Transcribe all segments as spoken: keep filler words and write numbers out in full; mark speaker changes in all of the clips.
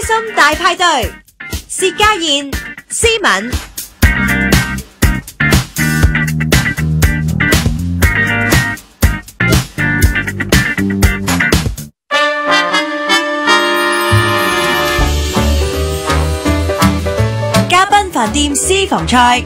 Speaker 1: 心大派對，薛家燕、思敏。嘉賓飯店私房菜。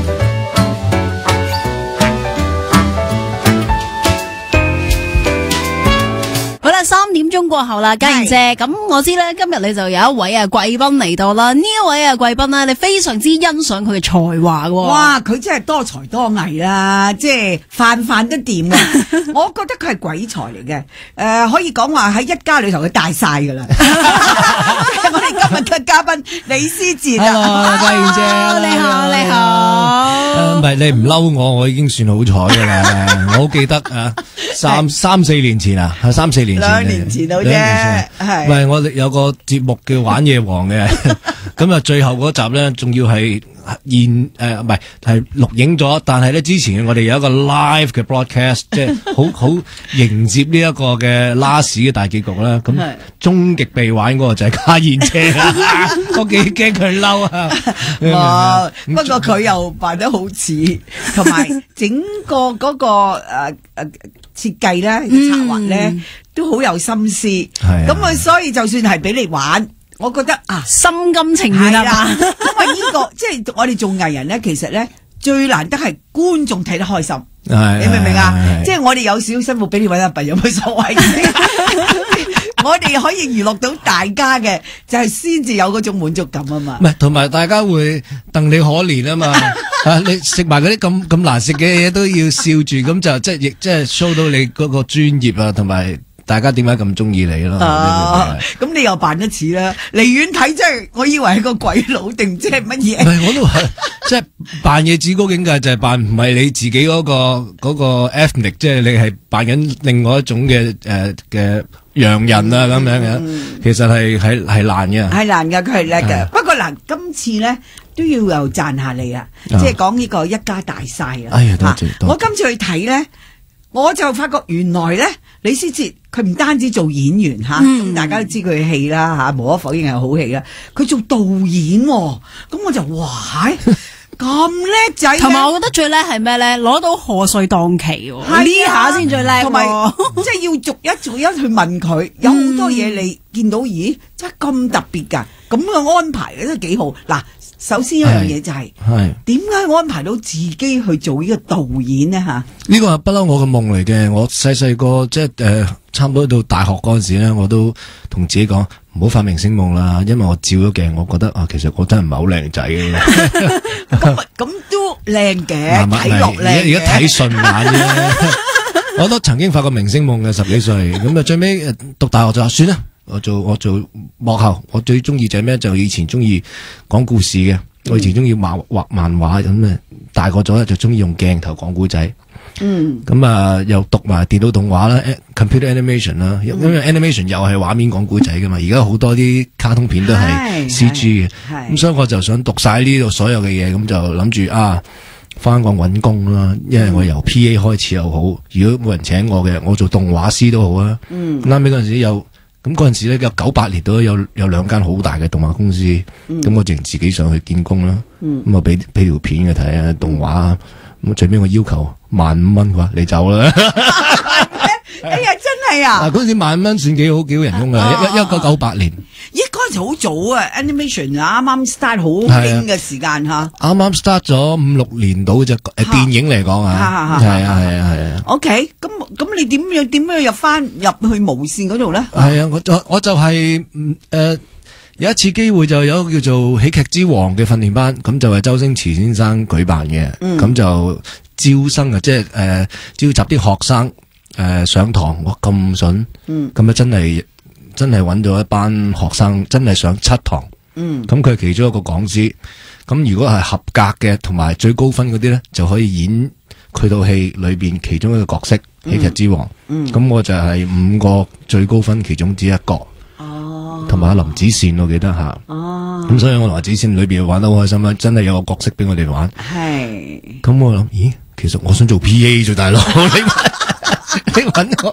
Speaker 2: 三點鐘過後啦，家燕姐，咁我知咧，今日你就有一位啊貴賓嚟到啦。呢一位啊貴賓咧，你非常之欣賞佢嘅才華嘅。
Speaker 3: 哇，佢真係多才多藝啦，即係飯飯都掂啊！我覺得佢係鬼才嚟嘅，誒、呃，可以講話喺一家裏頭佢大晒噶啦。我哋今日嘅嘉賓李思捷啊，
Speaker 4: Hello， 家燕姐，
Speaker 2: 你好，你好。
Speaker 4: 唔係你唔嬲我，我已經算好彩噶啦。我好記得啊，三三四年前啊，三四年前。
Speaker 3: 兩年前到啫，係。
Speaker 4: 唔係我哋有個節目叫玩嘢王嘅，咁啊最後嗰集咧，仲要係現誒唔係係錄影咗，但係咧之前我哋有一個 live 嘅 broadcast， 即係好好迎接呢一個嘅 last 嘅大結局啦。咁終極被玩嗰個就係家燕姐啦，我幾驚佢嬲啊！
Speaker 3: 哇！不過佢又扮得好似，同埋整個嗰個誒誒設計咧、策劃咧都好有心思。咁啊，所以就算係俾你玩，我覺得啊，
Speaker 2: 心甘情願啊嘛。
Speaker 3: 因為呢個即係我哋做藝人咧，其實咧最難得係觀眾睇得開心。你明唔明啊？即係我哋有少少辛苦俾你搵一筆，有乜所謂？我哋可以娛樂到大家嘅，就係先至有嗰種滿足感啊嘛。
Speaker 4: 唔係，同埋大家會戥你可憐啊嘛。啊，你食埋嗰啲咁咁難食嘅嘢都要笑住，咁就即係亦即係 show 到你嗰個專業啊，同埋大家點解咁中意你咯。
Speaker 3: 啊，咁你又扮得似啦。離遠睇真係，我以為係個鬼佬定即係乜嘢？
Speaker 4: 唔係，我都係即係扮嘢至高境界就係扮唔係你自己嗰個嗰個 ethnic， 即係你係扮緊另外一種嘅誒嘅洋人啊咁樣嘅。其實係係係難嘅，
Speaker 3: 係難嘅，佢係叻嘅。不過嗱，今次咧都要又讚下你啊，即係講呢個一家大晒啊。
Speaker 4: 哎呀，多謝多謝。
Speaker 3: 我今次去睇咧，我就發覺原來咧李思捷佢唔單止做演員吓，咁、嗯、大家都知佢嘅戲啦吓，無可否認係好戲啦。佢做導演，咁我就哇，咁叻仔。
Speaker 2: 同埋我覺得最叻係咩咧？攞到賀歲檔期，呢下先最叻。
Speaker 3: 同埋即係要逐一逐一去問佢，有好多嘢你見到，咦，真係咁特別噶，咁嘅安排都幾好。嗱，首先一樣嘢就係，點解安排到自己去做呢個導演呢？吓，
Speaker 4: 呢個係不嬲我嘅夢嚟嘅。我細細個即係誒，差唔多到大學嗰陣時咧，我都同自己講唔好發明星夢啦，因為我照咗鏡，我覺得啊，其實我真係唔係好靚仔嘅。
Speaker 3: 咁咁都靚嘅，睇落靚嘅。
Speaker 4: 而家睇順眼啫。我都曾經發過明星夢嘅，十幾歲，咁啊最尾讀大學就話算啦。我做我做幕後，我最中意就係咩？就以前中意講故事嘅，我以前中意畫畫漫畫咁啊。大個咗咧就中意用鏡頭講故仔。嗯，咁啊又讀埋電腦動畫啦 ，computer animation 啦，因為 animation 又係畫面講故仔噶嘛。而家好多啲卡通片都係 C G 嘅，咁所以我就想讀晒呢度所有嘅嘢，咁就諗住啊翻港搵工啦。因為我由 P A 開始又好，如果冇人請我嘅，我做動畫師都好啊。嗯，啱尾嗰陣時有。咁嗰陣時咧，有九八年都有有兩間好大嘅動畫公司，咁、嗯、我淨自己上去見工啦。咁啊俾俾條片佢睇啊，動畫。咁最尾我要求萬五蚊，佢話你走啦。
Speaker 3: 哎呀，真係啊！
Speaker 4: 嗰陣時萬五蚊算幾好幾好人工噶，一一九九八年。
Speaker 3: 咦，嗰陣時好早啊 ，animation 啊，啱啱 start 好興嘅時間吓。啱
Speaker 4: 啱 start 咗五六年到啫，誒，電影嚟講啊，係啊係啊係啊。
Speaker 3: OK，咁咁你點樣點樣入翻入去無綫嗰度咧？
Speaker 4: 係啊，我就我就係誒有一次機會就有叫做喜劇之王嘅訓練班，咁就係周星馳先生舉辦嘅，咁就招生啊，即係誒召集啲學生誒上堂，我咁筍，咁啊真係。真係揾咗一班學生，真係上七堂。嗯，咁佢係其中一個講師。咁如果係合格嘅，同埋最高分嗰啲咧，就可以演佢套戲裏邊其中一個角色，喜劇之王。嗯，咁我就係五個最高分其中之一個。哦，同埋阿林子善，我記得吓。哦，咁所以我同阿子善裏邊玩得好開心啦，真係有個角色俾我哋玩。係。咁我諗，咦，其實我想做 P A 做大佬。你揾我，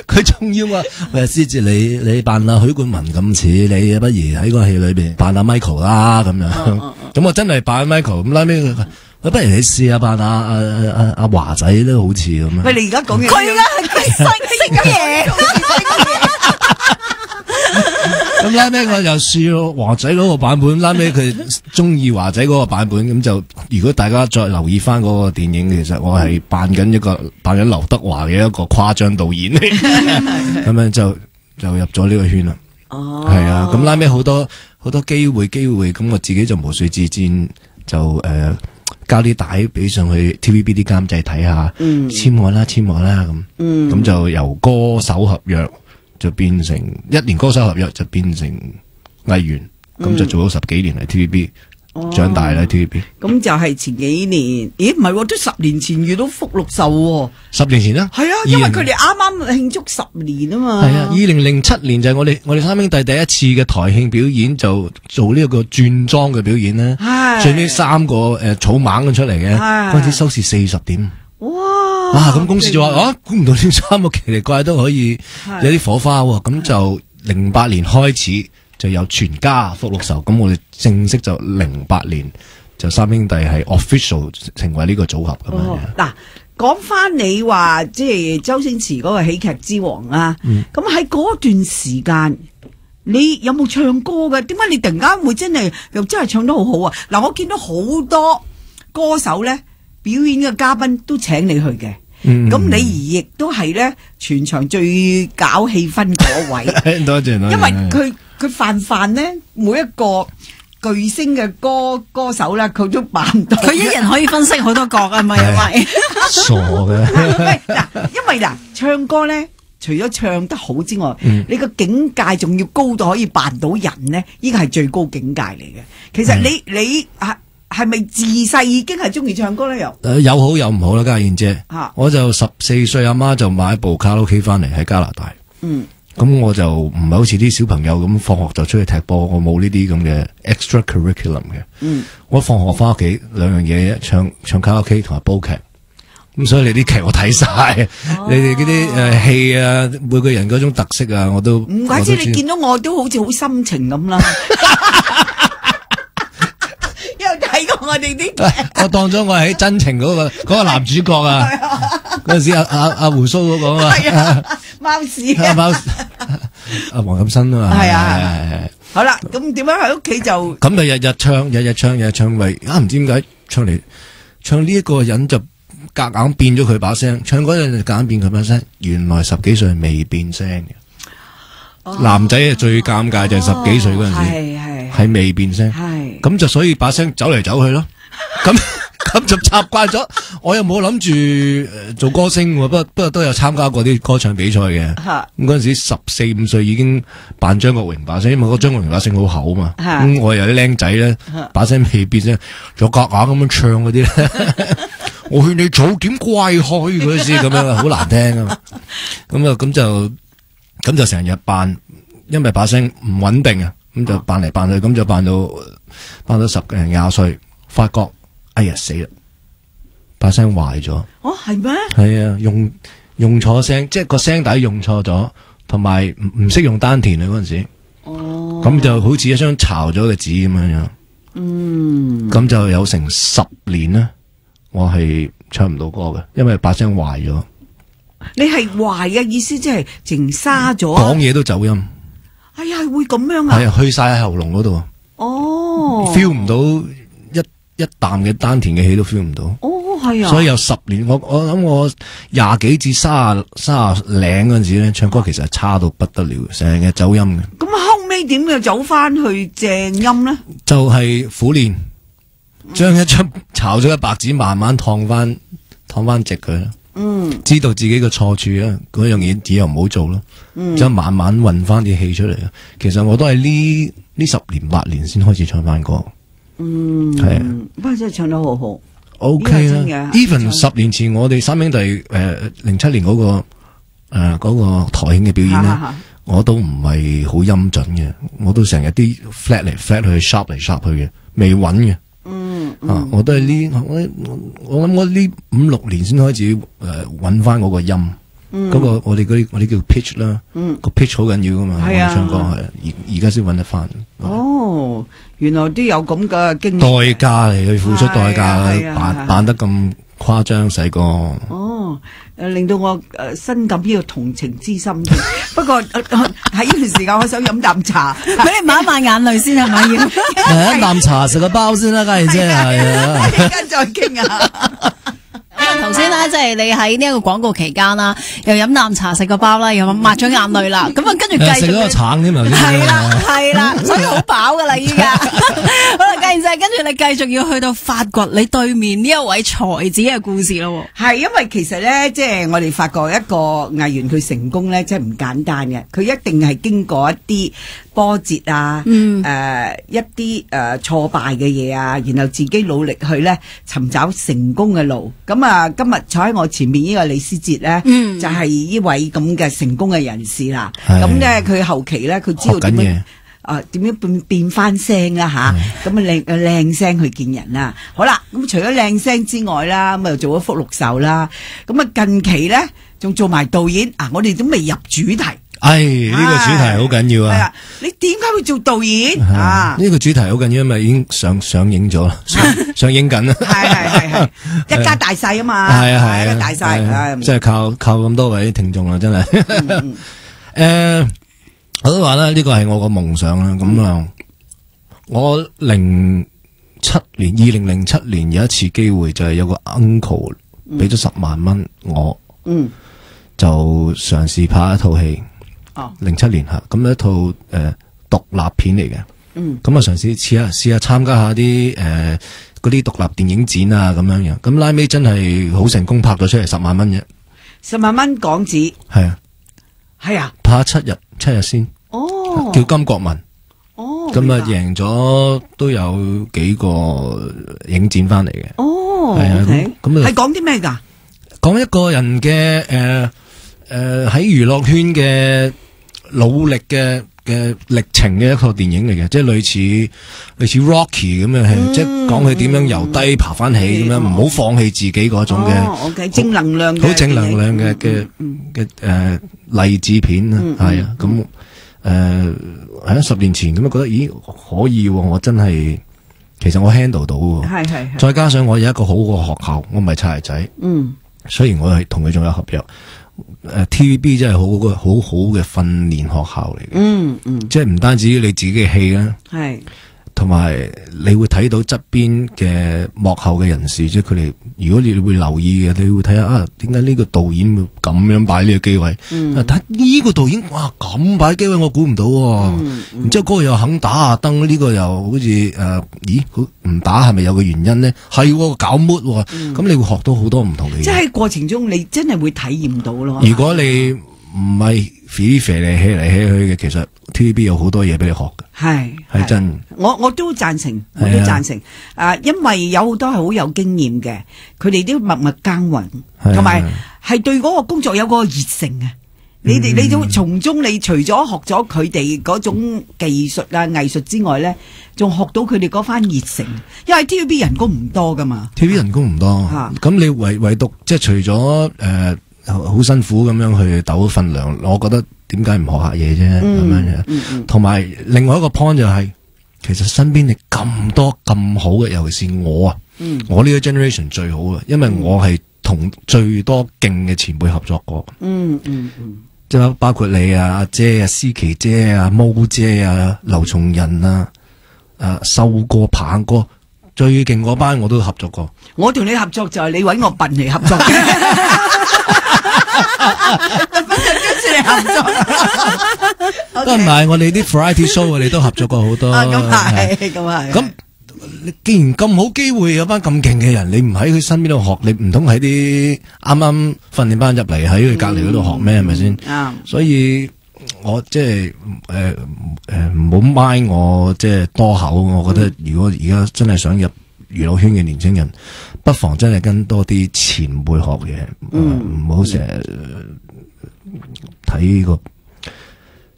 Speaker 4: 佢仲要話喂，師姐你你扮阿許冠文咁似，你不如喺個戲裏邊扮阿 Michael 啦咁樣。咁我真係扮 Michael，咁拉尾佢。不如你試下扮阿阿阿阿華仔都好似咁樣。
Speaker 3: 喂，你而家講嘅
Speaker 2: 佢而家係佢識識嘢。
Speaker 4: 咁拉尾我又試華仔嗰個版本，拉尾佢中意華仔嗰個版本，咁就如果大家再留意翻嗰個電影，其實我係扮緊一個扮緊劉德華嘅一個誇張導演嚟，咁樣就就入咗呢個圈啦。哦，係啊，咁拉尾好多好多機會機會，咁我自己就無遂自薦，就誒。呃交啲帶俾上去 T V B 啲監製睇下，簽、嗯、我啦，簽我啦咁，咁、嗯、就由歌手合約就變成一年歌手合約就變成藝員，咁、嗯、就做咗十幾年喺 T V B，、哦、長大啦 T V B。咁
Speaker 3: 就係前幾年，咦唔係，都十年前遇到福祿壽，十
Speaker 4: 年前啦，
Speaker 3: 係啊，因為佢哋啱啱慶祝十年啊嘛。
Speaker 4: 係啊，二零零七年就係我哋我哋三兄弟第一次嘅台慶表演，就做呢一個轉裝嘅表演咧。最尾三個誒、呃、草蜢咁出嚟嘅，嗰陣時收視四十點。哇！啊咁公司就話啊，估唔到呢三個奇奇怪都可以有啲火花喎。咁就零八年開始就有全家福祿壽，咁我哋正式就零八年就三兄弟係 official 成為呢個組合咁樣。
Speaker 3: 嗱、哦，講翻你話即係周星馳嗰個喜劇之王啊，咁喺嗰段時間。你有冇唱歌嘅？點解你突然間會真係又真係唱得好好啊？嗱，我見到好多歌手咧表演嘅嘉賓都請你去嘅，咁、嗯、你而亦都係咧全場最搞氣氛嗰位。
Speaker 4: 多謝，
Speaker 3: 因為佢佢范范咧每一個巨星嘅歌歌手咧，佢都扮唔到。
Speaker 2: 佢一人可以分析好多角啊，咪係咪？
Speaker 4: 傻嘅。
Speaker 3: 嗱，因為嗱唱歌咧。除咗唱得好之外，嗯、你個境界仲要高到可以扮到人咧，呢個係最高境界嚟嘅。其實你、嗯、你係係咪自細已經係中意唱歌咧？又誒、
Speaker 4: 呃，有好有唔好啦，家燕姐。啊、我就十四歲，阿媽就買一部卡拉 OK 翻嚟喺加拿大。嗯，咁我就唔係好似啲小朋友咁放學就出去踢波，我冇呢啲咁嘅 extra curriculum 嘅。嗯，我放學翻屋企兩樣嘢，唱唱卡拉 OK 同埋煲劇。咁所以你啲劇我睇晒，哦、你哋嗰啲誒戲啊，每個人嗰種特色啊，我都唔
Speaker 3: 怪之你見到我都好似好心情咁啦。因為睇過我哋啲劇，
Speaker 4: 我當咗我係喺真情嗰、嗰個嗰個男主角啊。嗰陣時阿阿阿胡鬚嗰個啊嘛，
Speaker 3: 貓屎啊，
Speaker 4: 貓阿黃錦新啊嘛，
Speaker 3: 係啊係係係。好啦，咁點樣喺屋企就
Speaker 4: 咁就日日唱，日日唱，日日唱，為啊唔知點解唱嚟唱呢一個人就。夾硬變咗佢把聲，唱嗰陣就夾硬變佢把聲。原來十幾歲未變聲嘅，哦、男仔啊最尷尬就係十幾歲嗰陣時，係係未變聲，係咁就所以把聲走嚟走去咯。咁咁就習慣咗。我又冇諗住做歌星，不過不過都有參加過啲歌唱比賽嘅。咁嗰陣時十四五歲已經扮張國榮把聲，因為嗰張國榮把聲好厚嘛。咁、嗯、我有啲僆仔咧，把聲未變聲，就夾硬咁樣唱嗰啲咧。我勸你早點怪開嗰時咁樣，好難聽啊！咁啊，咁就咁就成日扮，因為把聲唔穩定啊，咁就扮嚟扮去，咁就扮到扮到十零廿歲，發覺哎呀死啦，把聲壞咗。
Speaker 3: 哦，係咩？
Speaker 4: 係啊，用用錯聲，即係個聲底用錯咗，同埋唔唔識用丹田啊嗰陣時。哦。咁就好似一張巢咗嘅紙咁樣樣。嗯。咁就有成十年啦。我係唱唔到歌嘅，因為把聲壞咗。
Speaker 3: 你係壞嘅意思，即係淨沙咗。
Speaker 4: 講嘢都走音。
Speaker 3: 哎呀，會咁樣啊？
Speaker 4: 係啊，去晒喺喉嚨嗰度。哦。feel 唔到一一啖嘅丹田嘅氣都 feel 唔到。
Speaker 3: 哦，係啊。
Speaker 4: 所以有十年，我我諗我廿幾至卅卅零嗰陣時咧，唱歌其實係差到不得了，成日走音嘅。
Speaker 3: 咁後尾點樣走翻去正音咧？
Speaker 4: 就係苦練。將一張炒咗嘅白紙慢慢燙翻燙翻直佢啦，嗯，知道自己嘅錯處啊，嗰樣嘢以後唔好做咯，嗯，就慢慢運翻啲氣出嚟啊。其實我都係呢呢十年八年先開始唱翻歌，嗯，係啊，
Speaker 3: 不過真係唱得好好
Speaker 4: ，OK 啦。Even 十年前我哋三兄弟誒零七年嗰個誒、呃嗰個台慶嘅表演咧，啊啊、我都唔係好音準嘅，我都成日啲 flat 嚟 flat 去 sharp 嚟 sharp 去嘅，未穩嘅。嗯，嗯啊，我都係呢，我我諗我呢五六年先開始誒揾翻嗰個音。 嗰個我哋嗰啲我哋叫 pitch 啦，個 pitch 好緊要噶嘛，我哋唱歌係而而家先揾得翻。
Speaker 3: 哦，原來都有咁嘅經驗。
Speaker 4: 代價嚟，去付出代價，扮扮得咁誇張細個。
Speaker 3: 哦，誒令到我誒深感呢個同情之心。不過喺呢段時間，我想飲啖茶，
Speaker 2: 俾你抹一抹眼淚先係咪要？
Speaker 4: 嚟一啖茶食個包先啦，梗係啫係啊。
Speaker 3: 一陣間再傾啊。
Speaker 2: 頭先咧，即係你喺呢一個廣告期間啦，又飲啖茶食個包啦，又抹咗眼淚啦，咁啊跟住繼續
Speaker 4: 食咗個橙添啊，
Speaker 2: 係啦係啦，所以好飽噶啦依家。好啦，繼然之後跟住你繼續要去到發掘你對面呢一位才子嘅故事咯。
Speaker 3: 係因為其實咧，即係我哋發覺一個藝員佢成功咧，即係唔簡單嘅，佢一定係經過一啲波折啊，誒、
Speaker 2: 嗯
Speaker 3: 呃、一啲誒、呃、挫敗嘅嘢啊，然後自己努力去咧尋找成功嘅路。咁啊，今日坐喺我前面呢個李思捷咧，
Speaker 2: 嗯、
Speaker 3: 就係呢位咁嘅成功嘅人士啦。咁咧佢後期咧，佢知道點樣啊點樣變變翻聲啦吓，咁啊靚靚聲去見人啦。好啦，咁除咗靚聲之外啦，咁又做咗福祿壽啦。咁啊近期咧仲做埋導演啊，我哋都未入主題。
Speaker 4: 唉，呢個主題好緊要啊！
Speaker 3: 係啊，你點解會做導演啊？
Speaker 4: 呢個主題好緊要，因為已經上上映咗啦，上映緊啦。
Speaker 3: 係係係係，一家大細啊嘛。
Speaker 4: 係啊係啊，
Speaker 3: 大細，
Speaker 4: 即係靠靠咁多位聽眾啦，真係。誒，我都話啦，呢個係我個夢想啦。咁啊，我零七年，二零零七年有一次機會，就係有個 uncle 俾咗十萬蚊我，
Speaker 3: 嗯，
Speaker 4: 就嘗試拍一套戲。
Speaker 3: 哦，
Speaker 4: 零七年吓，咁一套誒獨立片嚟嘅，
Speaker 3: 嗯，
Speaker 4: 咁啊嘗試試下試下參加下啲誒嗰啲獨立電影展啊咁樣樣，咁拉尾真係好成功，拍咗出嚟十萬蚊啫，
Speaker 3: 十萬蚊港紙，
Speaker 4: 係啊，
Speaker 3: 係啊，
Speaker 4: 拍咗七日七日先，
Speaker 3: 哦，
Speaker 4: 叫金國文，
Speaker 3: 哦，
Speaker 4: 咁啊贏咗都有幾個影展翻嚟嘅，
Speaker 3: 哦，
Speaker 4: 係啊，咁
Speaker 3: 係講啲咩噶？
Speaker 4: 講一個人嘅誒誒喺娛樂圈嘅努力嘅嘅歷程嘅一個電影嚟嘅，即係類似類似 Rocky 咁樣，嗯、即係講佢點樣由低爬翻起咁樣，唔好、嗯、放棄自己嗰種嘅、
Speaker 3: 哦 okay, 正能量嘅，
Speaker 4: 好正能量嘅嘅嘅誒勵志片啊，係啊，咁誒喺十年前咁樣覺得，咦可以、啊，我真係其實我 handle 到嘅，
Speaker 3: 係係，
Speaker 4: 再加上我有一個好嘅學校，我唔係擦鞋仔，嗯，雖然我係同佢仲有合約。誒 ，T V B 真係好個好好嘅訓練學校嚟嘅，嗯嗯，即係唔單止你自己嘅戲啦，係，同埋你會睇到側邊嘅幕後嘅人士，即係佢哋，如果你會留意嘅，你會睇下啊，點解呢個導演會咁樣擺呢個機位？嗯，但呢個導演哇咁擺機位，我估唔到，嗯，然之後嗰個又肯打下燈，呢個又好似誒，咦，唔打係咪有個原因咧？係搞 mood，咁你會學到好多唔同嘅嘢。即係喺過程中，你真係會體驗到咯。如果你唔係肥肥嚟起嚟起去嘅，其實 T V B 有好多嘢俾你學嘅，係係真。我我都贊成，我都贊成。啊，因為有好多係好有經驗嘅，佢哋都默默耕耘，同埋係對嗰個工作有個熱誠啊。你哋你都從中，你除咗學咗佢哋嗰種技術啊藝術之外咧，仲學到佢哋嗰番熱誠。因為 T V B 人工唔多噶嘛 ，T V B 人工唔多，咁你唯唯獨即係除咗誒。好辛苦咁樣去鬥份糧，我覺得點解唔學下嘢啫咁樣樣。同埋另外一個 point 就係、是，其實身邊你咁多咁好嘅，尤其是我啊，嗯、我呢個 generation 最好嘅，因為我係同最多勁嘅前輩合作過。嗯嗯嗯，即、嗯、係包括你啊，阿姐啊，思琪姐啊，毛姐啊，劉松仁啊，誒，修哥、棒哥，最勁嗰班我都合作過。我同你合作就係你搵我笨嚟合作嘅。分分鐘算你合作，都唔係我哋啲 variety show， 我哋都合作過好多。咁係，咁係。咁你既然咁好機會，有班咁勁嘅人，你唔喺佢身邊度學，你唔通喺啲啱啱訓練班入嚟喺佢隔籬嗰度學咩？係咪先？啱。所以我即係誒誒，唔好 mind 我即係多口。我覺得如果而家真係想入娛樂圈嘅年輕人，不妨真係跟多啲前輩學嘢，唔好成日睇個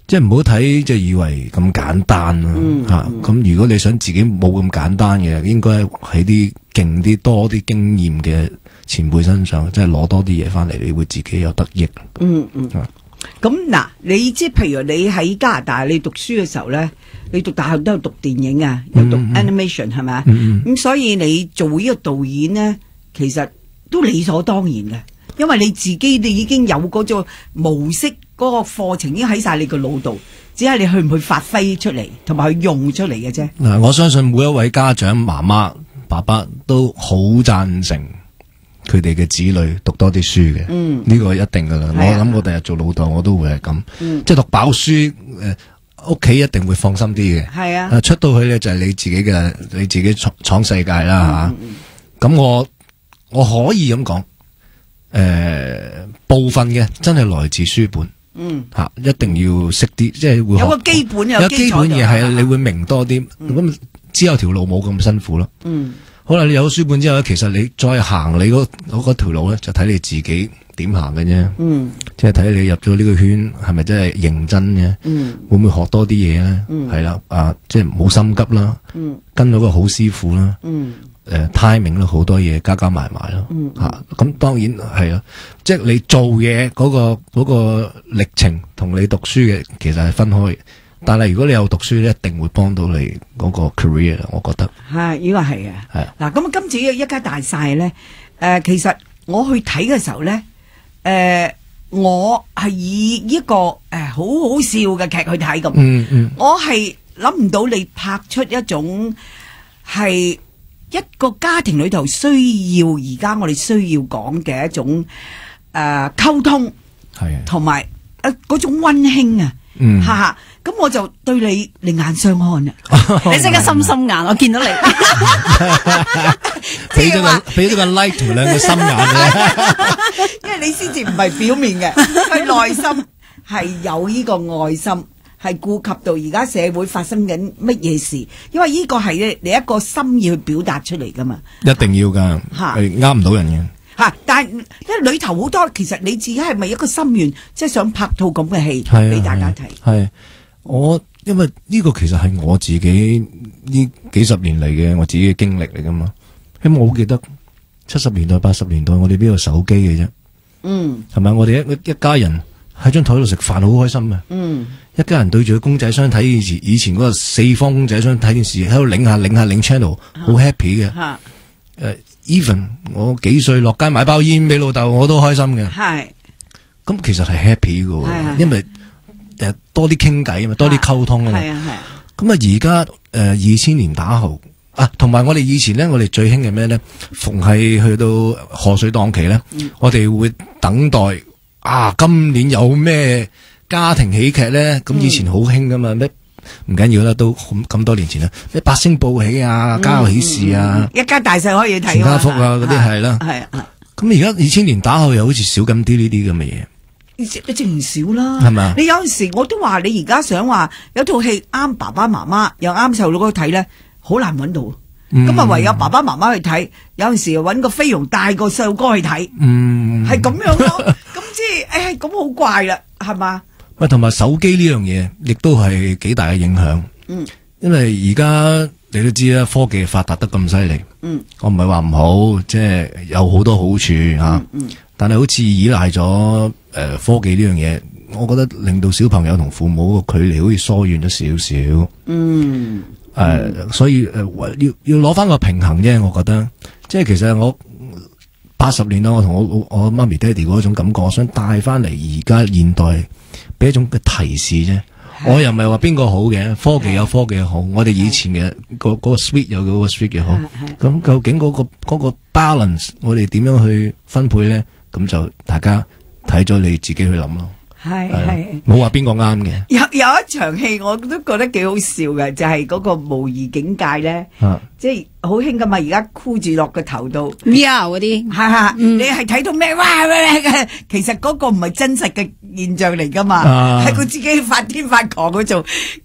Speaker 4: 即係唔好睇就以為咁簡單咯吓。咁、嗯嗯、如果你想自己冇咁簡單嘅，應該喺啲勁啲多啲經驗嘅前輩身上，即係攞多啲嘢翻嚟，你會自己有得益。
Speaker 3: 嗯嗯。咁嗱、嗯，你即係譬如你喺加拿大你讀書嘅時候咧，你讀大學都有讀電影啊，有讀 animation 係咪啊？咁所以你做呢個導演咧，其實都理所當然嘅，因為你自己你已經有嗰種模式，嗰個課程已經喺晒你個腦度，只係你去唔去發揮出嚟，同埋去用出嚟嘅啫。
Speaker 4: 嗱，我相信每一位家長、媽媽、爸爸都好贊成佢哋嘅子女讀多啲書嘅。嗯，呢個一定噶啦。我諗我第日做老豆，我都會係咁。嗯，即係讀飽書，誒，屋企一定會放心啲嘅。係啊，出到去咧就係你自己嘅，你自己闖闖世界啦吓。咁我我可以咁講，誒，部分嘅真係來自書本。嗯，吓，一定要識啲，即係會學有個基本有基本嘢係，你會明多啲，咁之後條路冇咁辛苦咯。嗯，好啦，你有書本之後咧，其實你再行你嗰嗰條路咧，就睇你自己點行嘅啫。嗯，即係睇你入咗呢個圈係咪真係認真嘅？嗯，會唔會學多啲嘢咧？嗯，係啦，啊，即係唔好心急啦。嗯，跟咗個好師傅啦。嗯。誒 timing 咯，好多嘢加加埋埋咯，吓咁、嗯啊、當然係啊，即係你做嘢嗰、嗰個、嗰個歷程同你讀書嘅其實係分開，但係如果你有讀書咧，一定會幫到你嗰個 career， 我覺得係，呢個係啊，係啊。嗱，咁今次一家大細咧，誒、呃，其實我去睇嘅時候咧，誒、呃，我係以一個誒、呃、好好笑嘅劇去睇咁，嗯嗯，我係諗唔到你拍出一種係。一個家庭裏頭需要而家我哋需要講嘅一種誒溝通，係同埋誒嗰種溫馨啊，嗯，哈哈，咁我就對你另眼相看啦，
Speaker 2: 你即刻心心眼，我見到你，
Speaker 4: 俾咗個俾咗個 like 同兩個心眼嘅，
Speaker 3: 因為你先至唔係表面嘅，佢內心係有呢個愛心。係顧及到而家社會發生緊乜嘢事，因為呢個係你一個心意去表達出嚟噶嘛，一
Speaker 4: 定要噶，係呃唔到人嘅
Speaker 3: 吓。但係因為裏頭好多，其實你自己係咪一個心願，即係想拍套咁嘅戲俾大家睇？
Speaker 4: 係我因為呢個其實係我自己呢幾十年嚟嘅我自己嘅經歷嚟噶嘛。因為我好記得七十年代、八十年代，我哋邊有手機嘅啫？嗯，係咪？我哋一一家人喺張台度食飯，好開心嘅。嗯。一家人對住個公仔箱睇以前以前嗰個四方公仔箱睇電視，喺度擰下擰下擰 channel，好 happy 嘅。誒、uh, ，even 我幾歲落街買包煙俾老豆，我都開心嘅。係，咁其實係 happy 嘅，因為誒多啲傾偈啊嘛，多啲溝通啊嘛。係啊係。咁啊，而家誒二千年打後啊，同埋我哋以前咧，我哋最興嘅咩咧？逢係去到賀歲檔期咧，嗯、我哋會等待啊，今年有咩？家庭喜劇咧，咁以前好興噶嘛，咩唔緊要啦，都咁多年前啦，咩八星報喜啊，家有喜事啊，
Speaker 3: 一家大細可以睇，
Speaker 4: 全家福啊，嗰啲係啦，係啊，咁而家二千年打後又好似少緊啲呢啲咁嘅嘢，
Speaker 3: 你淨唔少啦，
Speaker 4: 係咪？
Speaker 3: 你有陣時我都話你而家想話有套戲啱爸爸媽媽又啱細路哥睇咧，好難揾到，咁啊唯有爸爸媽媽去睇，有陣時揾個菲傭帶個細路哥去睇，嗯，係咁樣咯，咁即係誒咁好怪啦，係嘛？
Speaker 4: 喂，同埋手機呢樣嘢，亦都係幾大嘅影響。嗯，因為而家你都知啦，科技發達得咁犀利。嗯，我唔係話唔好，即係有好多好處吓。嗯，嗯，但係好似依賴咗誒科技呢樣嘢，我覺得令到小朋友同父母個距離好似疏遠咗少少。嗯，誒、呃，所以誒、呃、要要攞翻個平衡啫。我覺得，即係其實我。八十年啦，我同我我媽咪爹哋嗰種感覺，我想帶翻嚟而家現代，俾一種嘅提示啫。我又唔係話邊個好嘅，科技有科技好，我哋以前嘅嗰嗰個 sweet 有嗰個 sweet 嘅好。咁究竟嗰個嗰個 balance，我哋點樣去分配咧？咁就大家睇咗你自己去諗咯。係係，冇話邊個啱嘅。
Speaker 3: 有有一場戲我都覺得幾好笑嘅，就係、是、嗰個模擬境界咧，啊、即係好興噶嘛。而家箍住落個頭度
Speaker 2: V R 嗰啲，
Speaker 3: 係係，嗯、你係睇到咩？哇！其實嗰個唔係真實嘅現象嚟噶嘛，係佢、啊、自己發癲發狂嗰種。咁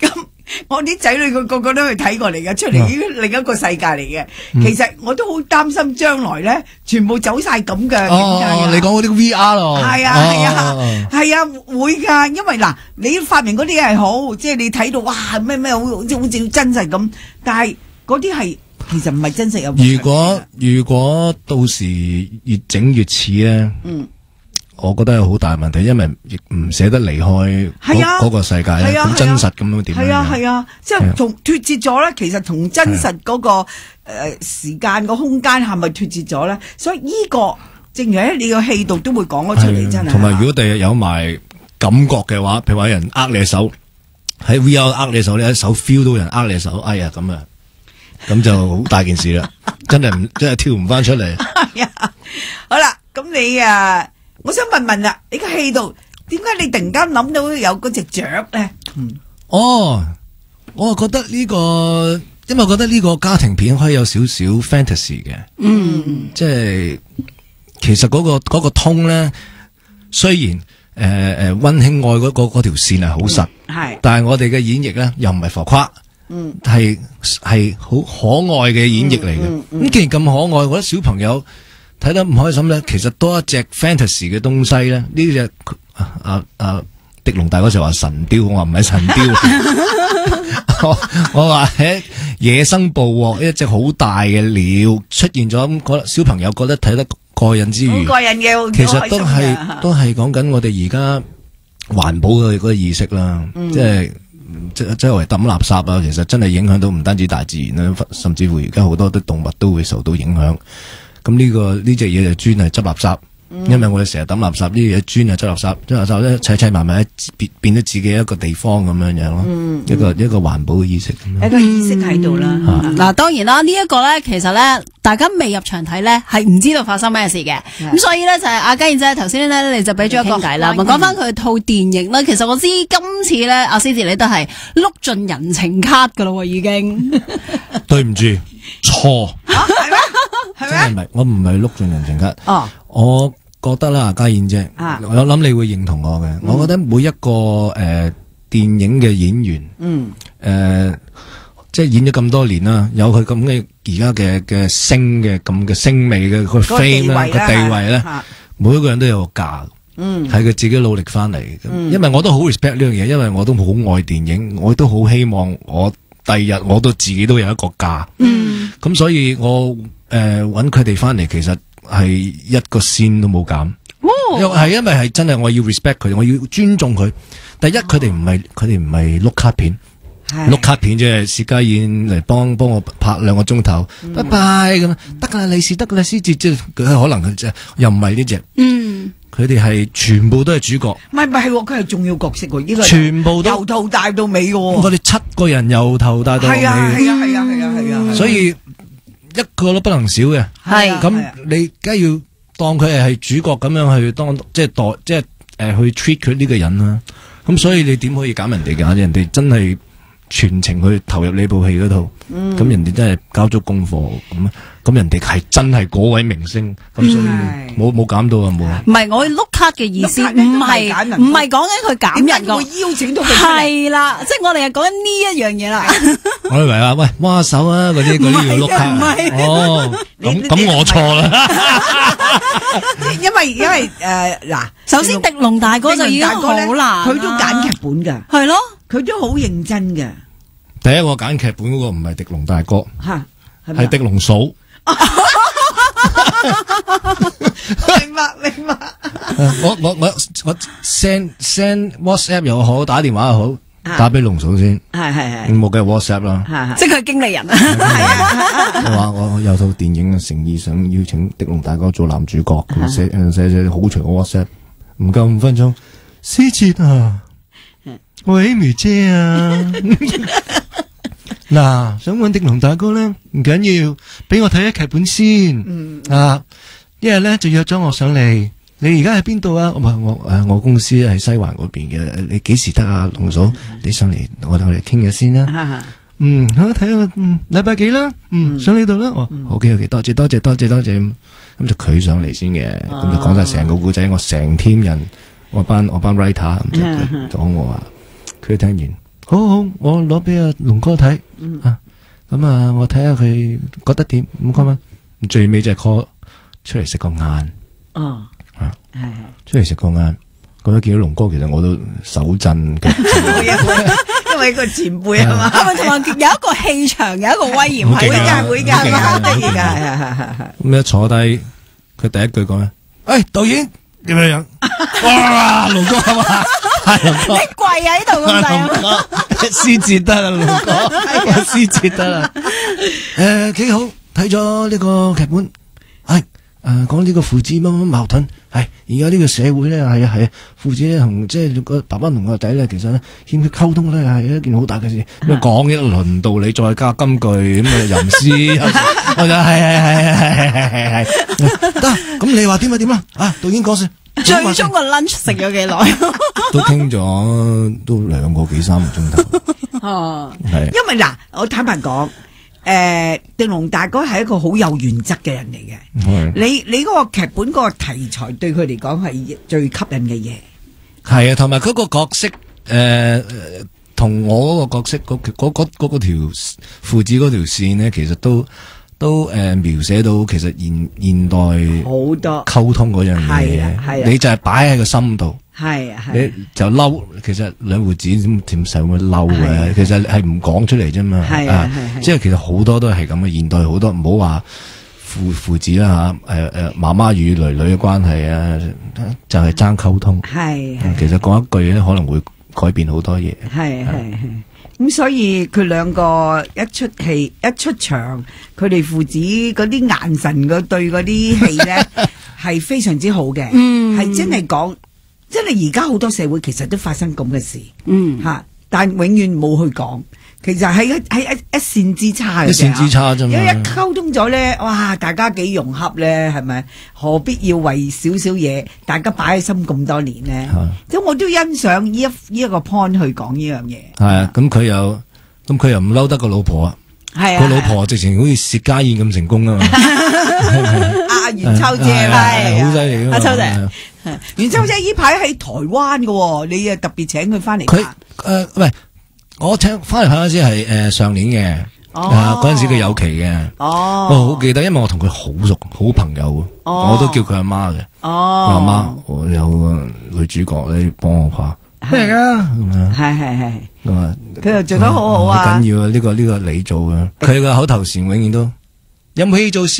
Speaker 3: 我啲仔女佢個個都去睇過嚟嘅，出嚟已經另一個世界嚟嘅。其實我都好擔心將來咧，全部走晒咁嘅。
Speaker 4: 哦，你講嗰啲 V R 咯，
Speaker 3: 係啊係啊係啊，會噶，因為嗱，你發明嗰啲係好，即係你睇到哇咩咩好似好似真實咁，但係嗰啲係其實唔係真實有。
Speaker 4: 如果如果到時越整越似咧，嗯。我覺得係好大問題，因為亦唔捨得離開嗰嗰個世界咧，咁真實咁樣點樣？
Speaker 3: 係啊係啊，即係同脫節咗咧。其實同真實嗰個誒時間個空間係咪脫節咗咧？所以呢個正如喺你個戲度都會講咗出嚟，真係。同
Speaker 4: 埋如果第日有埋感覺嘅話，譬如話有人握你手喺 V R 握你手，你一手 feel 到人握你手，哎呀咁啊，咁就好大件事啦，真係唔真係跳唔翻出嚟。
Speaker 3: 係啊，好啦，咁你啊。我想問問啦，你個戲度點解你突然間諗到有嗰隻雀咧？嗯，
Speaker 4: 哦，我覺得呢、這個，因為我覺得呢個家庭片可以有少少 fantasy 嘅，嗯，即係其實嗰、那個嗰、那個通咧，雖然誒誒溫馨愛嗰嗰嗰條線係好實，係、嗯，但係我哋嘅演繹咧又唔係浮誇，嗯，係係好可愛嘅演繹嚟嘅。咁、嗯嗯嗯、既然咁可愛，我覺得小朋友睇得唔開心咧，其實多一隻 fantasy 嘅東西咧，呢隻啊啊啊狄龍大哥就話神雕，我話唔係神雕，我我話喺野生捕獲一隻好大嘅鳥出現咗，咁小朋友覺得睇得過癮之餘，
Speaker 3: 過癮嘅，
Speaker 4: 其實都係都係講緊我哋而家環保嘅嗰個意識啦，嗯、即係即係周圍抌垃圾啊，其實真係影響到唔單止大自然啦，甚至乎而家好多啲動物都會受到影響。咁呢、這個呢隻嘢就專係執垃圾，嗯、因為我哋成日抌垃圾，呢啲嘢專係執垃圾，執垃圾咧砌砌埋埋，變變咗自己一個地方咁樣樣咯、嗯，一個一個環保嘅意識，
Speaker 3: 一個意識喺度啦。
Speaker 2: 嗱、嗯，當然啦，呢、這、一個咧，其實咧，大家未入場睇咧，係唔知道發生咩事嘅。咁所以咧，就係阿嘉燕姐頭先咧，你就俾咗一個偈啦。講翻佢套電影啦，其實我知今次咧，阿思哲你都係碌盡人情卡噶咯，已經。
Speaker 4: 對唔住，錯。
Speaker 3: 係咩？係咩？
Speaker 4: 真係唔係，我唔係碌盡人情卡。
Speaker 3: 哦，
Speaker 4: 我覺得啦，嘉燕姐，啊、我諗你會認同我嘅。嗯、我覺得每一個誒、呃、電影嘅演員，嗯，誒、呃，即係演咗咁多年啦，有佢咁嘅而家嘅嘅聲嘅咁嘅聲味嘅個 fame 啦，個地位咧，每一個人都有個價，嗯，係佢自己努力翻嚟嘅。嗯、因為我都好 respect 呢樣嘢，因為我都好愛電影，我都好希望我第二日我都自己都有一個價，嗯，咁所以我。誒，揾佢哋翻嚟，其實係一個仙都冇減，又係因為係真係我要 respect 佢哋，我要尊重佢。第一，佢哋唔係佢哋唔係碌卡片，碌卡片即係薛家燕嚟幫幫我拍兩個鐘頭，拜拜咁，得噶啦，利是得噶啦，師姐即係佢可能佢即係又唔係呢隻，嗯，佢哋係全部都係主角，唔係唔係，佢係重要角色喎，呢個全部都由頭帶到尾嘅，我哋七個人由頭帶到尾，係啊係啊係啊係啊係啊，所以。一個都不能少嘅，係咁你梗係要當佢係係主角咁樣去當，即係代即係誒去 treat 佢呢個人啦。咁所以你點可以揀人哋㗎？人哋真係全程去投入呢部戲嗰度，咁、嗯、人哋真係交足功課咁。咁人哋係真係嗰位明星，咁所以冇冇減到啊冇。唔係我碌卡嘅意思，唔係唔係講緊佢減人個，邀請到佢係啦，即係我哋係講緊呢一樣嘢啦。我以為啊，喂，摸下手啊，嗰啲嗰啲要碌卡。哦，咁咁我錯啦。因為因為誒嗱，首先狄龍大哥就已經好難，佢都揀劇本㗎，係咯，佢都好認真嘅。第一個揀劇本嗰個唔係狄龍大哥，吓係狄龍嫂。明白明白。我我我我 send send WhatsApp 又好，打電話又好，打俾龍嫂先。係係係。冇嘅 WhatsApp 啦。即係佢係經理人啊。我話我我有套電影嘅誠意想邀請狄龍大哥做男主角，咁寫寫寫好長嘅 WhatsApp，唔夠五分鐘。思哲啊，喂，Amy姐啊。嗱，想揾狄龍大哥咧，唔緊要，俾我睇下劇本先。嗯、啊，一日咧就約咗我上嚟。你而家喺邊度啊？我我誒，我公司喺西環嗰邊嘅。你幾時得啊，龍嫂？嗯、你上嚟，我哋我哋傾下先啦。嗯，嗯，好睇下，嗯，禮拜幾啦？嗯，上呢度啦。哦、嗯、，OK OK，多謝多謝多謝多謝。咁就佢上嚟先嘅，咁、啊、就講晒成個故仔。我成 team 人，我班我班 writer 咁就講我話，佢聽完。 好好，我攞俾阿龍哥睇，啊，咁啊，我睇下佢覺得點，五千蚊，最尾就係 call 出嚟食個晏，
Speaker 3: 哦，
Speaker 4: 啊，
Speaker 3: 係係。
Speaker 4: 出嚟食個晏，咁樣見到龍哥，其實我都手震嘅，
Speaker 3: 因為一個前輩啊嘛，
Speaker 2: 係咪同埋有一個氣場，有一個威嚴
Speaker 3: 會
Speaker 2: 喺
Speaker 3: 㗎會㗎，好得意㗎，係係係係。
Speaker 4: 咁一坐低，佢第一句講咩？誒，導演點樣樣？哇，龍哥係嘛？係龍哥。
Speaker 2: 你跪喺度咁滯啊！
Speaker 4: 師節得啦，龍哥，師節得啦。誒，幾好，睇咗呢個劇本，係誒講呢個父子乜乜矛盾，係而家呢個社會咧，係啊係啊，父子咧同即係個爸爸同個仔咧，其實咧欠缺溝通咧係一件好大嘅事。咁啊講一輪道理，再加金句，咁啊吟詩，我就係係係係係係係得。咁你話點啊點啊？啊導演講先。
Speaker 2: 最終個 lunch 食咗幾耐？
Speaker 4: 都傾咗都兩個幾三個鐘頭。
Speaker 2: 哦，
Speaker 4: 係。
Speaker 3: 因為嗱，我坦白講，誒，定龍大哥係一個好有原則嘅人嚟嘅。
Speaker 4: 係。
Speaker 3: 你你嗰個劇本嗰個題材對佢嚟講係最吸引嘅嘢。
Speaker 4: 係啊，同埋嗰個角色，誒，同我嗰個角色嗰嗰嗰嗰嗰條父子嗰條線咧，其實都。都誒描寫到其實現現代
Speaker 3: 好多
Speaker 4: 溝通嗰樣嘢，
Speaker 3: 係啊係啊
Speaker 4: 你就係擺喺個心度，
Speaker 3: 係啊係，
Speaker 4: 你就嬲，其實兩父子點點使會嬲嘅？其實係唔講出嚟啫嘛，
Speaker 3: 係啊係，
Speaker 4: 即係其實好多都係咁嘅，現代好多唔好話父父子啦吓，誒誒媽媽與女女嘅關係啊，就係爭溝通，
Speaker 3: 係
Speaker 4: 其實講一句咧可能會改變好多嘢，
Speaker 3: 係係係。咁所以佢兩個一出戲一出場，佢哋父子嗰啲眼神嗰對嗰啲戲咧係非常之好嘅，
Speaker 2: 嗯，
Speaker 3: 係真係講，真係而家好多社會其實都發生咁嘅事，
Speaker 2: 嗯
Speaker 3: 吓，但永遠冇去講，其實係一係一一線之差嘅，
Speaker 4: 一線之差啫嘛。
Speaker 3: 因為一溝通咗咧，哇，大家幾融洽咧，係咪？何必要為少少嘢，大家擺喺心咁多年咧？咁我都欣賞呢一呢一個 point 去講呢樣嘢。
Speaker 4: 係啊，咁佢又咁佢又唔嬲得個老婆啊，
Speaker 3: 係啊，
Speaker 4: 個老婆直情好似薛家燕咁成功啊嘛。
Speaker 3: 阿袁秋姐
Speaker 4: 係好犀利啊！
Speaker 2: 阿秋姐，
Speaker 3: 袁秋姐呢排喺台灣嘅，你啊特別請佢翻嚟。
Speaker 4: 佢誒，喂，我請翻嚟嗰陣時係誒上年嘅，啊嗰陣時佢有期嘅，
Speaker 3: 哦，
Speaker 4: 我好記得，因為我同佢好熟，好朋友，我都叫佢阿媽嘅，
Speaker 3: 哦，
Speaker 4: 阿媽，我有個女主角你幫我拍。咩噶？
Speaker 3: 係係係，
Speaker 4: 咁啊，
Speaker 3: 佢又做得好好啊！
Speaker 4: 好緊要啊！呢個呢個你做嘅，佢個口頭禪永遠都有冇戲做先？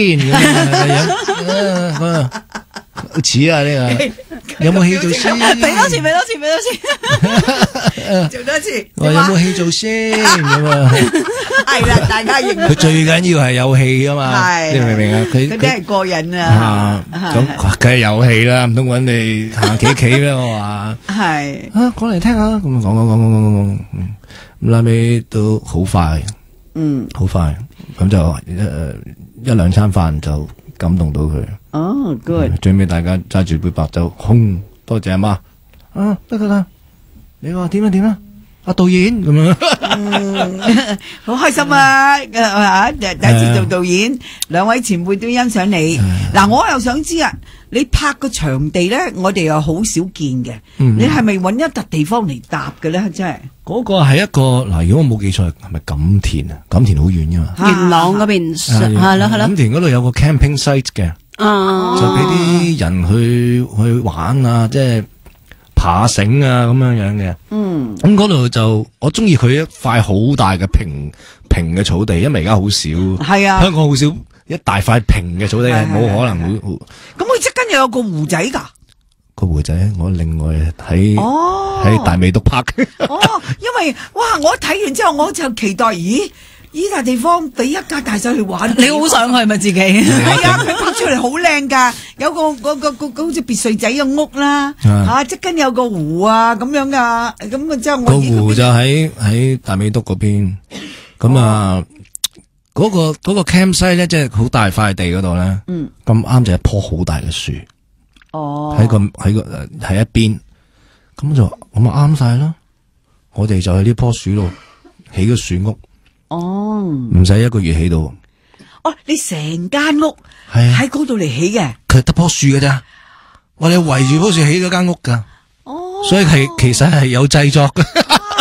Speaker 4: 似啊呢個，有冇戲做先？
Speaker 2: 俾多次，俾多次，俾多次，
Speaker 3: 做多次。
Speaker 4: 我有冇戲做先？咁啊，
Speaker 3: 係啦，大家認。
Speaker 4: 佢最緊要係有戲啊嘛，你明唔明啊？佢
Speaker 3: 佢真係過癮啊！
Speaker 4: 咁梗係有戲啦，唔通搵你行企企咩？我話
Speaker 3: 係
Speaker 4: 啊，講嚟聽下，咁講講講講講講，咁拉尾都好快，
Speaker 3: 嗯，
Speaker 4: 好快，咁就誒一兩餐飯就感動到佢。
Speaker 3: 哦 ，good。
Speaker 4: 最尾大家揸住杯白酒，轟，多謝阿媽，啊得噶啦，你話點啊點啊？阿導演咁樣，
Speaker 3: 好開心啊！啊，第一次做導演，兩位前輩都欣賞你。嗱，我又想知啊，你拍個場地咧，我哋又好少見嘅。你係咪揾一笪地方嚟搭嘅咧？真係
Speaker 4: 嗰個係一個嗱，如果我冇記錯，係咪錦田啊？錦田好遠噶嘛？
Speaker 2: 元朗嗰邊係咯係咯。
Speaker 4: 錦田嗰度有個 camping site 嘅，就俾啲人去去玩啊，即係。爬繩啊咁樣樣嘅，嗯，咁嗰度就我中意佢一塊好大嘅平平嘅草地，因為而家好少，
Speaker 3: 係啊，
Speaker 4: 香港好少一大塊平嘅草地係冇可能會。
Speaker 3: 咁佢即刻又有個湖仔噶，
Speaker 4: 個湖仔我另外喺
Speaker 3: 哦
Speaker 4: 喺大美督拍。
Speaker 3: 哦，因為哇，我睇完之後我就期待，咦？呢笪地方俾一家大細去玩，
Speaker 2: 你好想去咪自己？
Speaker 3: 係啊，佢拍出嚟好靚噶，有個個個個好似別墅仔嘅屋啦，啊，即跟有個湖啊咁樣噶，咁啊之後我
Speaker 4: 個湖就喺喺大美督嗰邊，咁啊嗰個嗰個 campsite 咧，即係好大塊地嗰度咧，嗯，咁啱就一棵好大嘅樹，哦，喺個喺個喺一邊，咁就咁啊啱晒啦，我哋就喺呢棵樹度起個樹屋。哦，唔使一個月起到。
Speaker 3: 哦，你成間屋
Speaker 4: 係
Speaker 3: 喺嗰度嚟起嘅？
Speaker 4: 佢得棵樹嘅咋？我哋圍住棵樹起咗間屋噶。哦，所以係其實係有製作嘅。
Speaker 3: 啊，你個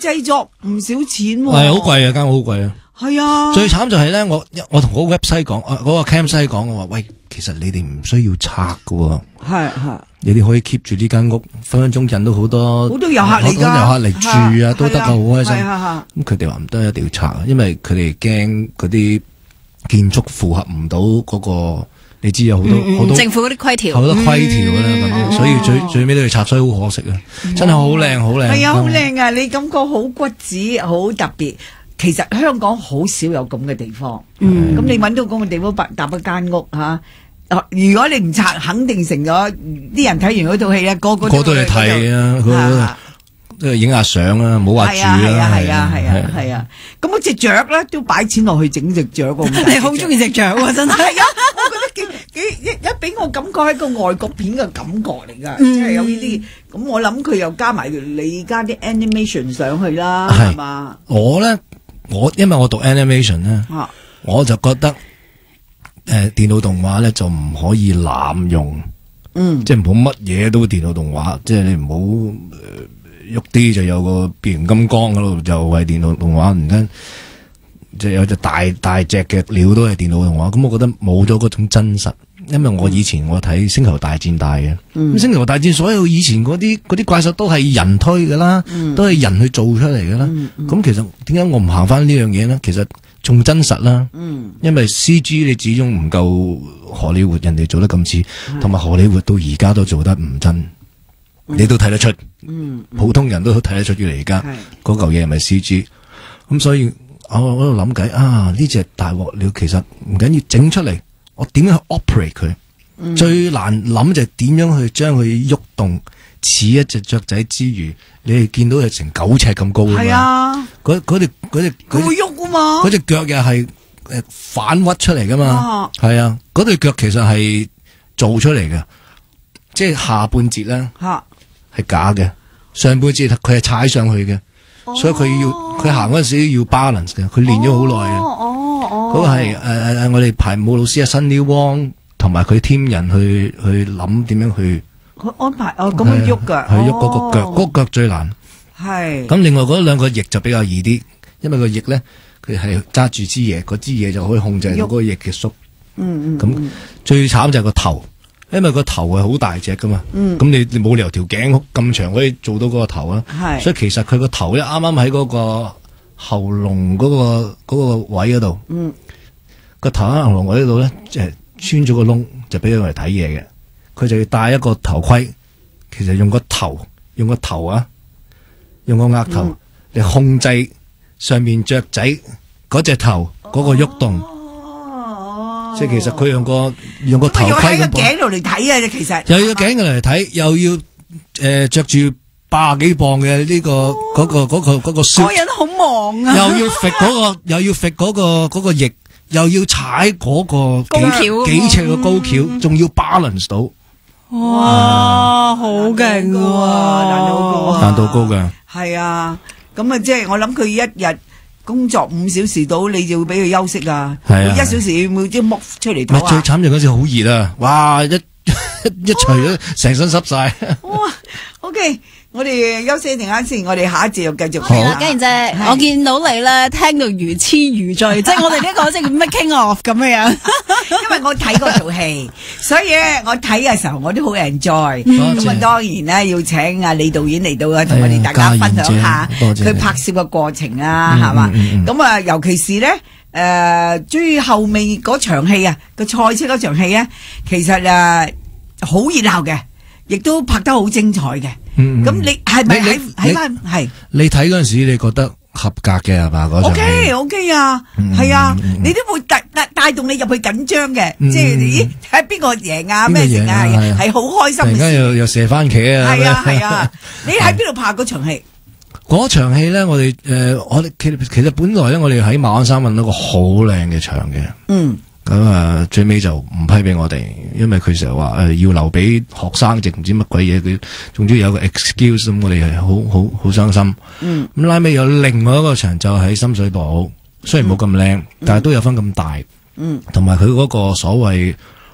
Speaker 3: 製作唔少錢喎。
Speaker 4: 係好貴啊，間屋好貴啊。
Speaker 3: 係啊，
Speaker 4: 最慘就係咧，我我同嗰個 website 講，嗰、嗰個 campsite 講，我話喂，其實你哋唔需要拆噶，
Speaker 3: 係係，
Speaker 4: 你哋可以 keep 住呢間屋，分分鐘引到好多
Speaker 3: 好多遊客嚟㗎，
Speaker 4: 好多遊客嚟住啊，都得噶，好開心。
Speaker 3: 咁
Speaker 4: 佢哋話唔得，一定要拆，因為佢哋驚嗰啲建築符合唔到嗰個，你知有好多好、嗯、多
Speaker 2: 政府嗰啲規條，
Speaker 4: 好多規條啦，咁、嗯、所以最、哦、最尾都要拆，所以好可惜啊！真係好靚，好靚，
Speaker 3: 係啊，好靚啊！你感覺好骨子，好特別。其實香港好少有咁嘅地方，咁、嗯、你揾到咁嘅地方搭搭一間屋吓、啊，如果你唔拆，肯定成咗啲人睇完嗰套戲咧，個個
Speaker 4: 個都嚟睇啊，都係影下相啊，冇話住啦，
Speaker 3: 係啊係啊係啊係啊，咁嗰隻雀咧都擺錢落去整隻雀個，
Speaker 2: 你好中意隻雀喎，真係，
Speaker 3: 係啊，我覺得幾幾一一俾我感覺係一個外國片嘅感覺嚟噶，即係有呢啲，咁我諗佢又加埋你加啲 animation 上去啦，係嘛？
Speaker 4: 我咧。我因為我讀 animation 咧、啊，我就覺得誒、呃、電腦動畫咧就唔可以濫用，嗯，即係唔好乜嘢都電腦動畫，即係你唔好喐啲就有個變形金剛嗰度就係電腦動畫，唔跟即係有隻大大隻嘅鳥都係電腦動畫，咁我覺得冇咗嗰種真實。因為我以前我睇星球大戰大嘅，咁、嗯、星球大戰所有以前嗰啲嗰啲怪獸都係人推噶啦、嗯，都係人去做出嚟噶啦。咁、嗯嗯、其實點解我唔行翻呢樣嘢呢？其實仲真實啦、嗯，因為 C G 你始終唔夠荷里活人哋做得咁似，同埋荷里活到而家都做得唔真、嗯，你都睇得出、嗯，普通人都睇得出嚟而家嗰嚿嘢係咪 C G？ 咁所以我我喺度諗計啊，呢隻大鑊料其實唔緊要整出嚟。我點樣去 operate 佢、嗯？最難諗就係點樣去將佢喐動似一隻雀仔之餘，你哋見到係成九尺咁高㗎嘛？係啊！嗰嗰條嗰隻佢會喐㗎嘛？嗰隻腳又係誒反屈出嚟㗎嘛？係啊！嗰對腳其實係做出嚟嘅，即係下半截咧係假嘅，上半截佢係踩上去嘅、哦，所以佢要佢行嗰陣時要 balance 嘅，佢練咗好耐嘅。哦嗰、那個係誒誒，我哋排舞老師啊，Sunny Wong 同埋佢 team 人去去諗點樣去
Speaker 3: 安排哦，咁樣喐噶，
Speaker 4: 係喐嗰個腳，嗰、哦、個腳最難。係咁，另外嗰兩個翼就比較易啲，因為個翼咧佢係揸住支嘢，嗰支嘢就可以控制到嗰個翼嘅縮。嗯嗯。咁最慘就係個頭，因為個頭係好大隻噶嘛。嗯。咁你你冇理由條頸咁長可以做到嗰個頭啊。係。所以其實佢個頭咧啱啱喺嗰個喉嚨嗰、那個嗰、那個位嗰度，嗯，個頭喺喉嚨位嗰度咧，即係穿咗個窿，就俾佢嚟睇嘢嘅。佢就要戴一個頭盔，其實用個頭，用個頭啊，用個額頭嚟、嗯、控制上面雀仔嗰隻頭嗰、那個喐動。哦，即係其實佢用個用個頭盔咁。要喺個頸度嚟睇啊！其實又要頸度嚟睇，又要誒着住八幾磅嘅呢、這個嗰、哦那個嗰、那個嗰、那個書，個人好忙啊！又要揈嗰、那個，又要揈嗰、那個嗰、那個翼，又要踩嗰個高橋幾尺嘅高橋，仲、嗯、要 balance 到。哇，啊、好勁喎！難度高，難度高嘅。係啊，咁啊，即係我諗佢一日工作五小時到，你就會俾佢休息啊。係啊，一小時每朝剝出嚟唞啊。最慘就嗰時好熱啊！哇，一一除咗成身濕晒。哇 ，OK。我哋休息一陣間先，我哋下一節又繼續。好，嘉燕姐，我見到你咧，聽到如痴如醉，即係我哋呢個即係 making of 咁樣樣。因為我睇過套戲，所以咧我睇嘅時候我都好 enjoy。咁啊，當然咧要請阿李導演嚟到啊，同我哋大家分享下佢拍攝嘅過程啊，係嘛？咁啊，尤其是咧誒最後尾嗰場戲啊，個賽車嗰場戲咧，其實誒好熱鬧嘅，亦都拍得好精彩嘅。嗯，咁你係咪喺喺翻係？你睇嗰陣時，你覺得合格嘅係嘛？嗰場 OK OK 啊，係啊，你都會帶帶帶動你入去緊張嘅，即係咦睇邊個贏啊咩成啊，係好開心。突然間又又射番茄啊！係啊係啊，你喺邊度拍嗰場戲？嗰場戲咧，我哋誒，我哋其實其實本來咧，我哋喺馬鞍山搵到個好靚嘅場嘅。嗯。咁啊，最尾就唔批俾我哋，因為佢成日話誒要留俾學生，直唔知乜鬼嘢，佢總之有個 excuse，咁我哋係好好好傷心。嗯，咁拉尾有另外一個場就喺深水埗，雖然冇咁靚，但係都有分咁大。嗯，同埋佢嗰個所謂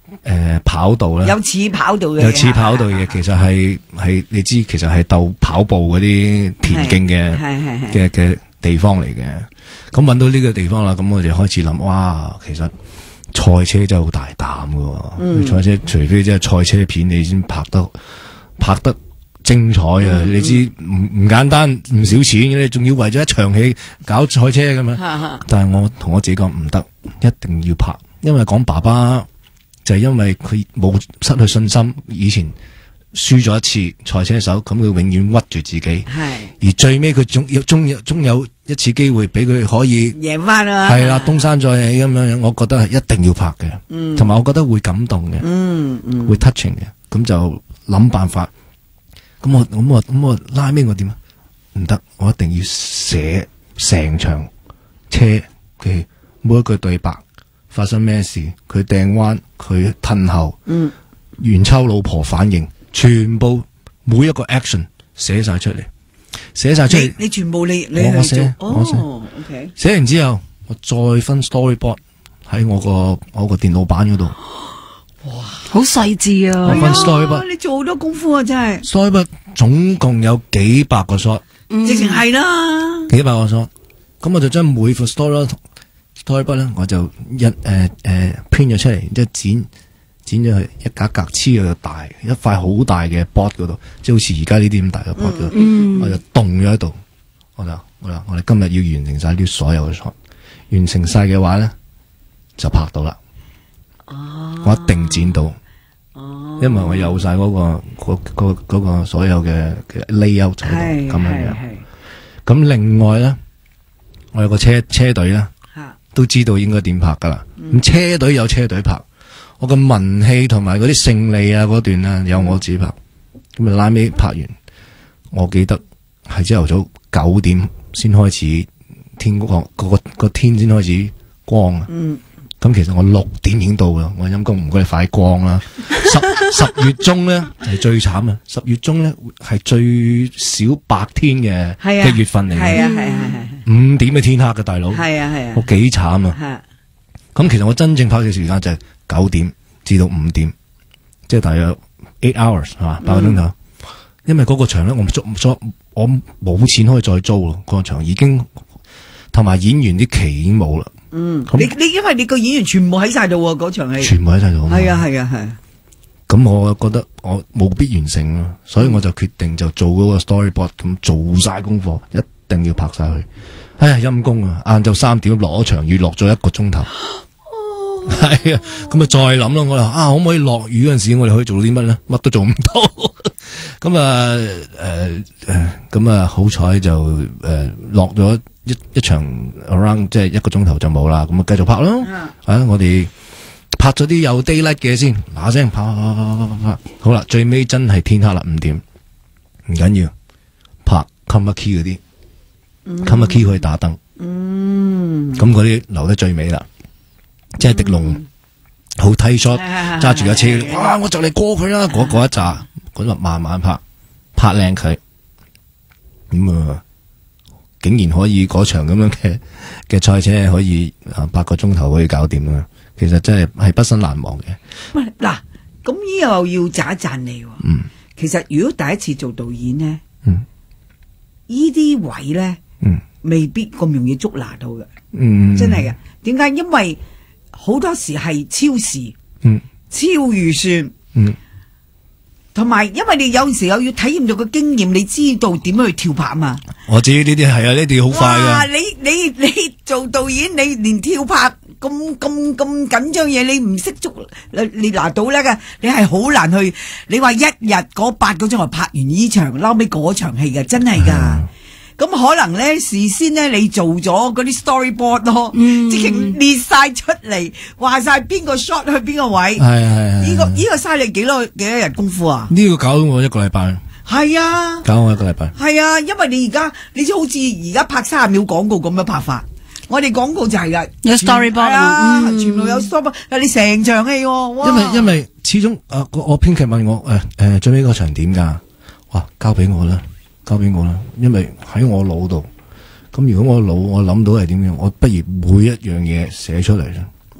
Speaker 4: 誒跑道咧，
Speaker 3: 有似跑道嘅，
Speaker 4: 有似跑道嘅，其實係係你知，其實係鬥跑步嗰啲田徑嘅嘅嘅地方嚟嘅。咁揾到呢個地方啦，咁我哋開始諗，哇，其實賽車真係好大膽噶。嗯、賽車除非即係賽車片，你先拍得拍得精彩啊！嗯、你知唔唔簡單，唔少錢嘅，你仲要為咗一場戲搞賽車咁嘛？但係我同我自己講唔得，一定要拍，因為講爸爸就係因為佢冇失去信心，以前輸咗一次賽車手，咁佢永遠屈住自己。係而最尾佢總有終有終有一次機會俾佢可以
Speaker 3: 贏翻啦。係
Speaker 4: 啦，東山再起咁樣樣，我覺得係一定要拍嘅。嗯，同埋我覺得會感動嘅。嗯嗯，會 touching 嘅。咁就諗辦法。咁我咁我咁我拉尾我點啊？唔得，我一定要寫成場車嘅每一句對白，發生咩事，佢掟彎，佢褪後，嗯，元秋老婆反應，全部每一個 action 寫晒出嚟，寫晒出嚟。你全部你你我寫，我寫。OK。寫完之後，我再分 storyboard 喺我個我個電腦板嗰度。
Speaker 2: 哇，好細緻啊！
Speaker 4: 我分 storyboard，
Speaker 3: 你做好多功夫啊，真係。
Speaker 4: storyboard 總共有幾百個 shot，
Speaker 3: 直情係啦，
Speaker 4: 幾百個 shot。咁我就將每副 story storyboard 咧，我就一誒誒 print 咗出嚟，然之後剪剪咗去一格格黐喺個大一塊好大嘅 board 嗰度，即係好似而家呢啲咁大嘅 board 嗰度，嗯、我就凍咗喺度。我就我話我哋今日要完成晒啲所有嘅 shot，完成晒嘅話咧就拍到啦。哦，我一定剪到。哦，因為我有晒嗰、嗰個嗰、嗰個、嗰個所有嘅嘅 layout 喺度咁樣樣。咁另外咧，我有個車車隊咧，都知道應該點拍噶啦。咁、嗯、車隊有車隊拍，我個文戲同埋嗰啲勝利啊嗰段啊有我自己拍。咁啊拉尾拍完，我記得係朝頭早九點先開始天光，個個個天先開始光啊。嗯。咁其實我六點已經到啦，我陰公唔該你快光啦。十十月中咧係最慘啊！十月中咧係最少白天嘅嘅月份嚟嘅，係啊係啊係五點嘅天黑嘅大佬，係啊係啊，我幾慘啊！咁其實我真正拍嘅時間就係九點至到五點，即係大約 eight hours 係嘛，八個鐘頭。嗯、因為嗰個場咧我租租我冇錢可以再租咯，嗰個場已經同埋演員啲期已經冇啦。嗯，你你因為你個演員全部喺晒度喎，嗰場戲全部喺晒度，係啊係啊係。咁我覺得我冇必完成咯，所以我就決定就做嗰個 storyboard，咁做晒功課，一定要拍晒佢。哎呀陰公啊，晏晝三點落咗場雨，落咗一個鐘頭。哦，係啊，咁啊再諗咯，我話啊可唔可以落雨嗰陣時，我哋可以做到啲乜咧？乜都做唔到。咁啊誒誒，咁啊好彩就誒落咗。一一場 around 即係一個鐘頭就冇啦，咁啊繼續拍咯。啊，啊，我哋拍咗啲有 daylight 嘅先，嗱聲拍拍拍拍拍拍拍，好啦，最尾真係天黑啦，五點，唔緊要，拍 camera key 嗰啲、嗯、camera key 可以打燈，嗯，咁嗰啲留得最尾啦，即係迪龍好 tight shot，揸住架車，哇，我就嚟過佢啦，嗰嗰一紮，嗰就慢慢拍，拍靚佢，咁啊。竟然可以嗰場咁樣嘅嘅賽車可以啊八個鐘頭可以搞掂啦，其實真係係畢生難忘嘅。
Speaker 3: 喂，嗱，咁呢又要讚一讚你。嗯，其實如果第一次做導演咧，嗯，呢啲位咧，嗯，未必咁容易捉拿到嘅。嗯，真係嘅。點解？因為好多時係超時，嗯，超預算，嗯。同埋，因為你有陣時又要體驗到個經驗，你知道點樣去跳拍嘛？我知呢啲係啊，呢啲好快噶。你你你做導演，你連跳拍咁咁咁緊張嘢，你唔識捉，你拿到咧嘅，你係好難去。你話一日嗰八個鐘頭拍完呢場，撈尾嗰場戲嘅，真係噶。咁可能咧事先咧你做咗嗰啲 storyboard 咯，直情列晒出嚟，話晒邊個 shot 去邊個位。係係係。呢個呢個嘥你幾多幾多日功夫啊？呢個搞咗我一個禮拜。係啊。搞我一個禮拜。係啊，因為你而家你知好似而家拍三十秒廣告咁樣拍法，我哋廣告就係噶，有 storyboard 啊，全部有 storyboard，你成場戲。因為因為始終啊，我編劇問我誒誒最尾個場點噶？哇，交俾我啦。交俾我啦，因為喺我腦度，咁如果我腦我諗到係點樣，我不如每一樣嘢寫出嚟啦。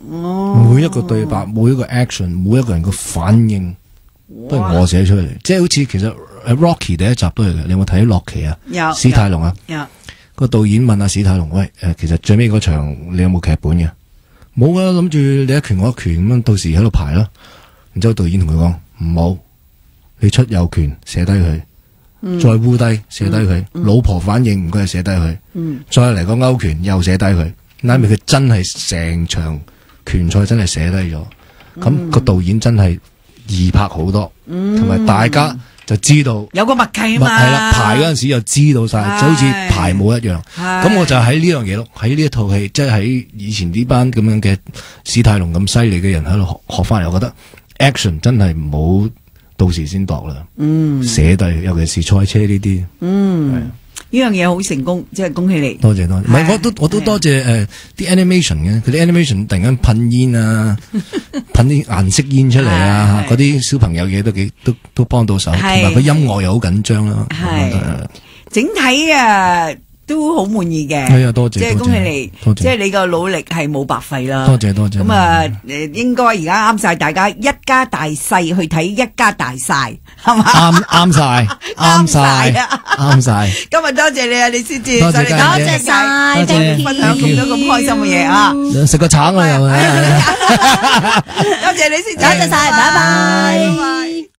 Speaker 3: 哦，
Speaker 4: 每一個對白，每一個 action，每一個人嘅反應都係我寫出嚟，即係好似其實 Rocky 第一集都係嘅，你有冇睇洛奇啊？
Speaker 3: 有
Speaker 4: 史泰龍啊，
Speaker 3: 有
Speaker 4: 個導演問阿史泰龍，喂，誒，其實最尾嗰場你有冇劇本嘅？冇啊，諗住你一拳我一拳咁樣，到時喺度排啦。然之後導演同佢講唔好，你出右拳寫低佢，嗯、再烏低寫低佢，嗯、老婆反應唔該寫低佢，嗯、再嚟個勾拳又寫低佢，啱咪佢真係成場拳賽真係寫低咗，咁、嗯、個導演真係易拍好多，同埋、嗯、大家就知道
Speaker 3: 有個默契啊嘛，
Speaker 4: 係啦，排嗰陣時又知道晒，就好似排舞一樣。咁我就喺呢樣嘢咯，喺呢一套戲，即係喺以前呢班咁樣嘅史泰龍咁犀利嘅人喺度學學翻嚟，我覺得 action 真係唔好到時先度啦。嗯，寫低，尤其是賽車呢啲。嗯。
Speaker 3: 呢樣嘢好成功，即係恭喜你！
Speaker 4: 多謝多謝，唔係我都我都多謝誒啲 animation 嘅，佢啲 animation 突然間噴煙啊，噴啲顏色煙出嚟啊，嗰啲小朋友嘢都幾都都幫到手，同埋個音樂又好緊張啦。係
Speaker 3: 整體啊都好滿意嘅。
Speaker 4: 係啊，多謝，
Speaker 3: 即係恭喜你，即係你個努力係冇白費啦。
Speaker 4: 多謝多謝。
Speaker 3: 咁啊，誒應該而家啱晒大家一家大細去睇一家大晒，係嘛？
Speaker 4: 啱啱晒，啱晒，啱晒。
Speaker 3: 今日多謝你啊，李思捷，
Speaker 4: 多謝
Speaker 3: 多謝晒，
Speaker 4: 多謝
Speaker 3: 分享咁多咁開心嘅嘢啊！
Speaker 4: 食個橙啊又係。
Speaker 3: 多謝李思捷，
Speaker 2: 多謝晒，拜拜。